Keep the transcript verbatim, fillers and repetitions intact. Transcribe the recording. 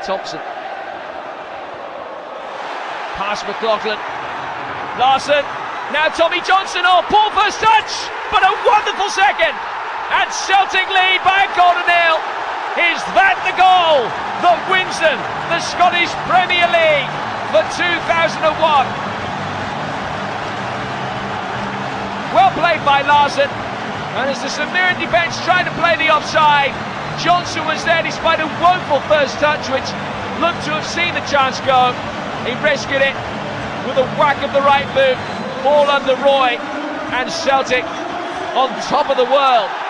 Thompson. Past McLaughlin. Larsson. Now Tommy Johnson. Oh, poor first touch, but a wonderful second. And Celtic lead by a goal to nil. Is that the goal that wins them the Scottish Premier League for two thousand one? Well played by Larsson. And as the Mirren defence tried to play the offside, Johnson was there despite a woeful first touch, which looked to have seen the chance go. He rescued it with a whack of the right boot, ball under Roy, and Celtic on top of the world.